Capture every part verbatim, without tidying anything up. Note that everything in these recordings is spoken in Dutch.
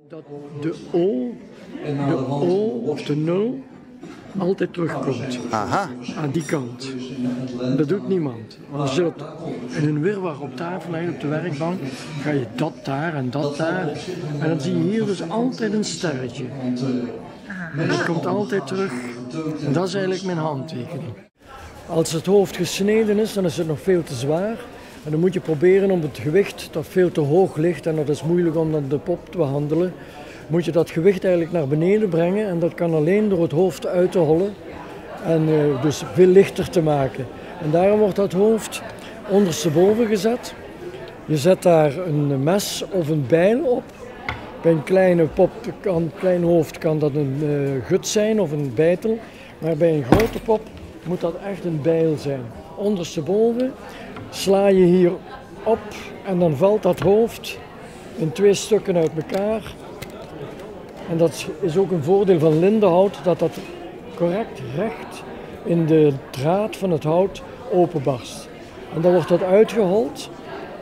Dat de O, de O of de nul altijd terugkomt. Aha. Aan die kant. Dat doet niemand. Want als je dat in een wirwar op tafel legt, op de werkbank, ga je dat daar en dat daar. En dan zie je hier dus altijd een sterretje. En dat komt altijd terug. En dat is eigenlijk mijn handtekening. Als het hoofd gesneden is, dan is het nog veel te zwaar. En dan moet je proberen om het gewicht dat veel te hoog ligt, en dat is moeilijk om dan de pop te behandelen, moet je dat gewicht eigenlijk naar beneden brengen. En dat kan alleen door het hoofd uit te hollen en uh, dus veel lichter te maken. En daarom wordt dat hoofd ondersteboven gezet. Je zet daar een mes of een bijl op. Bij een kleine pop, een klein hoofd kan dat een uh, gut zijn of een bijtel. Maar bij een grote pop moet dat echt een bijl zijn. Ondersteboven sla je hier op en dan valt dat hoofd in twee stukken uit elkaar. En dat is ook een voordeel van lindenhout, dat dat correct recht in de draad van het hout openbarst. En dan wordt dat uitgehold.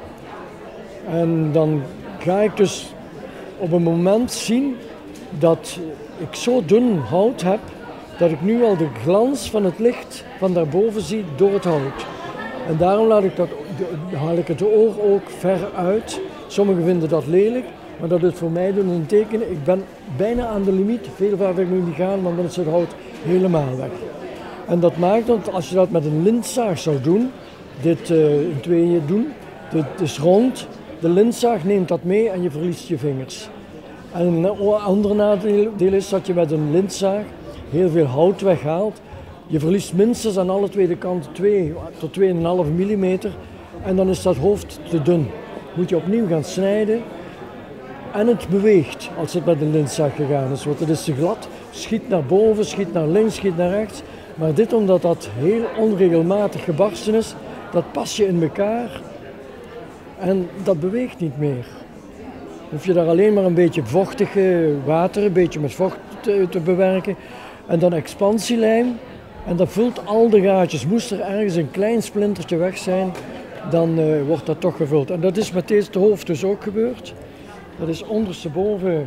En dan ga ik dus op een moment zien dat ik zo dun hout heb, dat ik nu al de glans van het licht van daarboven zie door het hout. En daarom laat ik dat, haal ik het oor ook ver uit. Sommigen vinden dat lelijk, maar dat is voor mij dus een teken. Ik ben bijna aan de limiet, veel verder moet ik niet gaan, want dan is het hout helemaal weg. En dat maakt dat als je dat met een lintzaag zou doen, dit uh, in tweeën doen, dit is rond, de lintzaag neemt dat mee en je verliest je vingers. En een ander nadeel is dat je met een lintzaag heel veel hout weghaalt. Je verliest minstens aan alle twee kanten twee tot twee komma vijf millimeter en dan is dat hoofd te dun. Moet je opnieuw gaan snijden en het beweegt als het met een lintzaag gegaan is. Want het is te glad, schiet naar boven, schiet naar links, schiet naar rechts. Maar dit omdat dat heel onregelmatig gebarsten is, dat pas je in elkaar en dat beweegt niet meer. Hoef je daar alleen maar een beetje vochtig water, een beetje met vocht te, te bewerken en dan expansielijm. En dat vult al de gaatjes. Moest er ergens een klein splintertje weg zijn, dan uh, wordt dat toch gevuld. En dat is met deze hoofd dus ook gebeurd. Dat is ondersteboven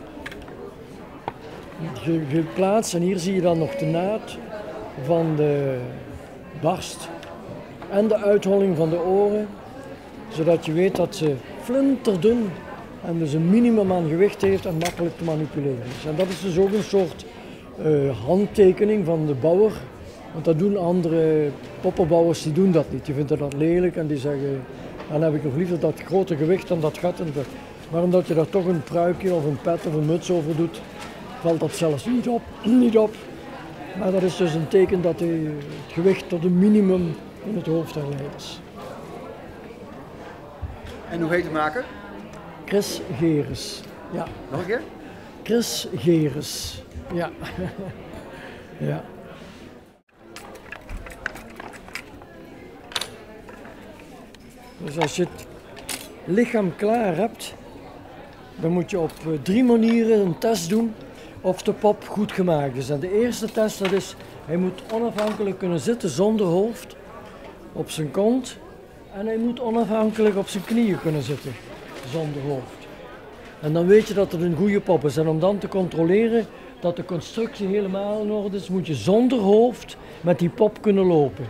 ge geplaatst. En hier zie je dan nog de naad van de barst. En de uitholling van de oren. Zodat je weet dat ze flinterdun en dus een minimum aan gewicht heeft en makkelijk te manipuleren is. En dat is dus ook een soort uh, handtekening van de bouwer. Want dat doen andere poppenbouwers, die doen dat niet. Die vinden dat lelijk en die zeggen, dan heb ik nog liever dat grote gewicht dan dat gat. En dat. Maar omdat je daar toch een pruikje of een pet of een muts over doet, valt dat zelfs niet op. niet op. Maar dat is dus een teken dat het gewicht tot een minimum in het hoofd herleid is. En hoe heet de maker? Chris Geres. Ja. Nog een keer? Chris Geres. Ja. ja. Dus als je het lichaam klaar hebt, dan moet je op drie manieren een test doen of de pop goed gemaakt is. En de eerste test dat is, hij moet onafhankelijk kunnen zitten zonder hoofd op zijn kont. En hij moet onafhankelijk op zijn knieën kunnen zitten zonder hoofd. En dan weet je dat het een goede pop is. En om dan te controleren dat de constructie helemaal in orde is, moet je zonder hoofd met die pop kunnen lopen.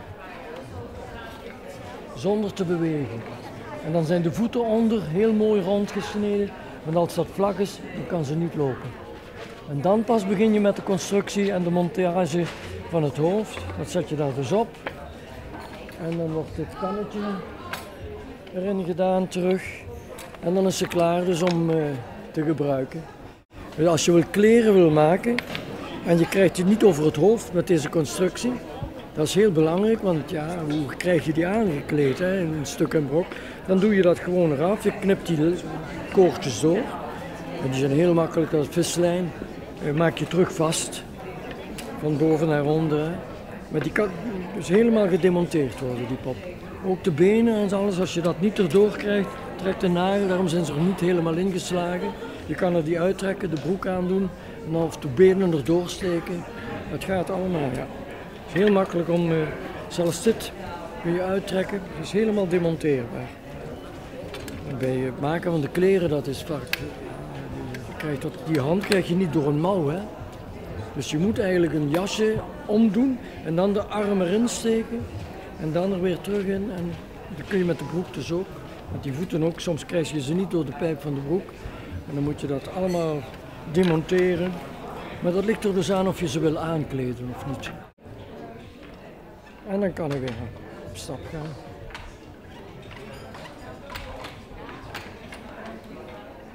Zonder te bewegen. En dan zijn de voeten onder heel mooi rondgesneden. Want als dat vlak is, dan kan ze niet lopen. En dan pas begin je met de constructie en de montage van het hoofd. Dat zet je daar dus op. En dan wordt dit kannetje erin gedaan terug. En dan is ze klaar dus om uh, te gebruiken. Dus als je wil kleren wil maken en je krijgt die niet over het hoofd met deze constructie. Dat is heel belangrijk, want ja, hoe krijg je die aangekleed, hè, in een stuk en brok? Dan doe je dat gewoon eraf, je knipt die koordjes door. En die zijn heel makkelijk als vislijn. Uh, maak je terug vast, van boven naar onder. Hè. Maar die kan dus helemaal gedemonteerd worden, die pop. Ook de benen en alles, als je dat niet erdoor krijgt, trekt de nagel, daarom zijn ze er niet helemaal ingeslagen. Je kan er die uittrekken, de broek aandoen, en dan of de benen erdoor steken. Het gaat allemaal, ja. Het is heel makkelijk om, uh, zelfs dit kun je uittrekken, het is helemaal demonteerbaar. En bij het maken van de kleren, dat is vaak uh, krijg dat, die hand krijg je niet door een mouw, hè. Dus je moet eigenlijk een jasje omdoen en dan de arm erin steken en dan er weer terug in. En dat kun je met de broek dus ook, met die voeten ook. Soms krijg je ze niet door de pijp van de broek en dan moet je dat allemaal demonteren. Maar dat ligt er dus aan of je ze wil aankleden of niet. En dan kan ik weer op stap gaan.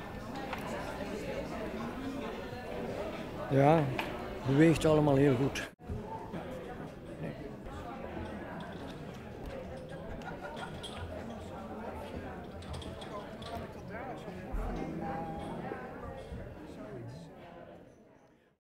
Ja, beweegt allemaal heel goed.